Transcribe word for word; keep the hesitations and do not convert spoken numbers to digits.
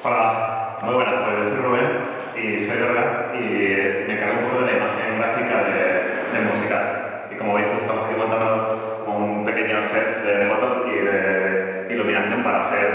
Hola, muy buenas, pues soy Rubén y soy Orga y me encargo un poco de la imagen gráfica de, del musical. Y como veis, pues estamos aquí montando un pequeño set de fotos y de iluminación para hacer